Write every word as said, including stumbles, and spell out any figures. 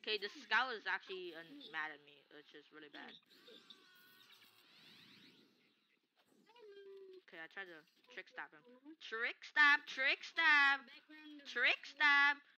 Okay, the scout is actually uh, mad at me, which is really bad. Okay, I tried to trick stab him. Trick stab, trick stab, trick stab.